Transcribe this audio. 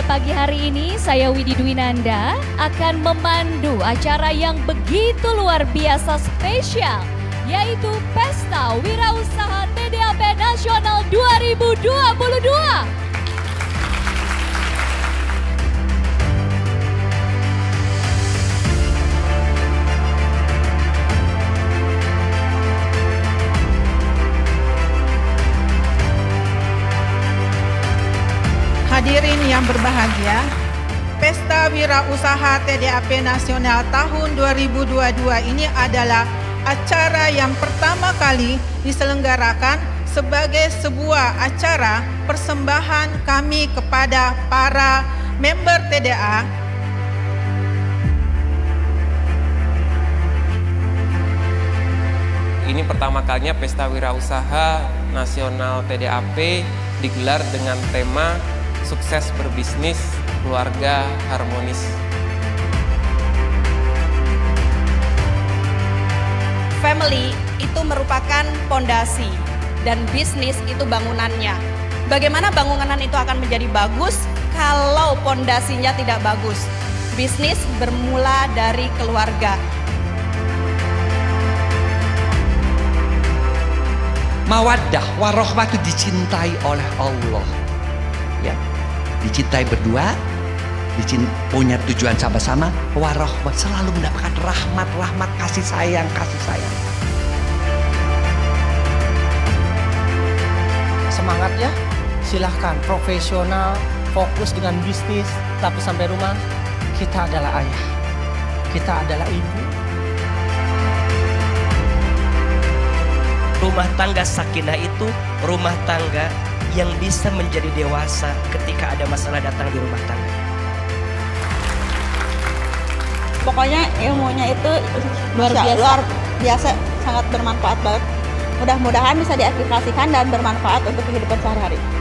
pagi hari ini saya Widi Dwinanda akan memandu acara yang begitu luar biasa spesial, yaitu Pesta Wirausaha TDAP Nasional 2022. Hadirin yang berbahagia, Pesta Wirausaha TDAP Nasional tahun 2022 ini adalah acara yang pertama kali diselenggarakan sebagai sebuah acara persembahan kami kepada para member TDA. Ini pertama kalinya Pesta Wirausaha Nasional TDAP digelar dengan tema Sukses Berbisnis, Keluarga Harmonis. Family itu merupakan pondasi dan bisnis itu bangunannya. Bagaimana bangunan itu akan menjadi bagus kalau pondasinya tidak bagus? Bisnis bermula dari keluarga. Mawaddah warahmah itu dicintai oleh Allah. Ya, dicintai berdua, punya tujuan sama-sama, warahmah selalu mendapatkan rahmat kasih sayang. Semangat ya, silahkan profesional, fokus dengan bisnis, tapi sampai rumah kita adalah ayah, kita adalah ibu. Rumah tangga sakinah itu rumah tangga yang bisa menjadi dewasa ketika ada masalah datang di rumah tangga. Pokoknya ilmunya itu luar biasa, sangat bermanfaat banget. Mudah-mudahan bisa diaplikasikan dan bermanfaat untuk kehidupan sehari-hari.